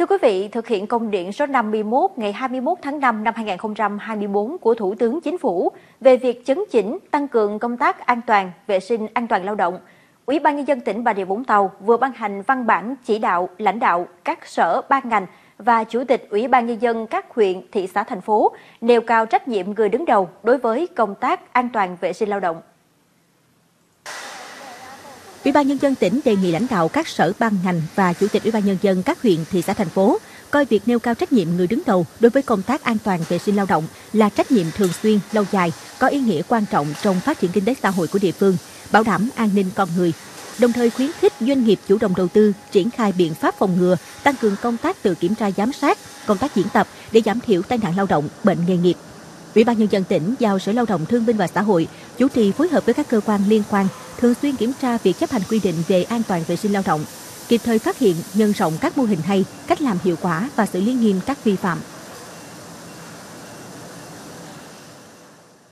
Thưa quý vị, thực hiện công điện số 51 ngày 21 tháng 5 năm 2024 của Thủ tướng Chính phủ về việc chấn chỉnh, tăng cường công tác an toàn, vệ sinh an toàn lao động, Ủy ban Nhân dân tỉnh Bà Rịa Vũng Tàu vừa ban hành văn bản chỉ đạo lãnh đạo các sở ban ngành và Chủ tịch Ủy ban Nhân dân các huyện, thị xã, thành phố nêu cao trách nhiệm người đứng đầu đối với công tác an toàn vệ sinh lao động. Ủy ban Nhân dân tỉnh đề nghị lãnh đạo các sở ban ngành và Chủ tịch Ủy ban Nhân dân các huyện, thị xã, thành phố coi việc nêu cao trách nhiệm người đứng đầu đối với công tác an toàn vệ sinh lao động là trách nhiệm thường xuyên, lâu dài, có ý nghĩa quan trọng trong phát triển kinh tế xã hội của địa phương, bảo đảm an ninh con người. Đồng thời khuyến khích doanh nghiệp chủ động đầu tư, triển khai biện pháp phòng ngừa, tăng cường công tác tự kiểm tra giám sát, công tác diễn tập để giảm thiểu tai nạn lao động, bệnh nghề nghiệp. Ủy ban Nhân dân tỉnh giao Sở Lao động Thương binh và Xã hội chủ trì phối hợp với các cơ quan liên quan thường xuyên kiểm tra việc chấp hành quy định về an toàn vệ sinh lao động, kịp thời phát hiện, nhân rộng các mô hình hay, cách làm hiệu quả và xử lý nghiêm các vi phạm.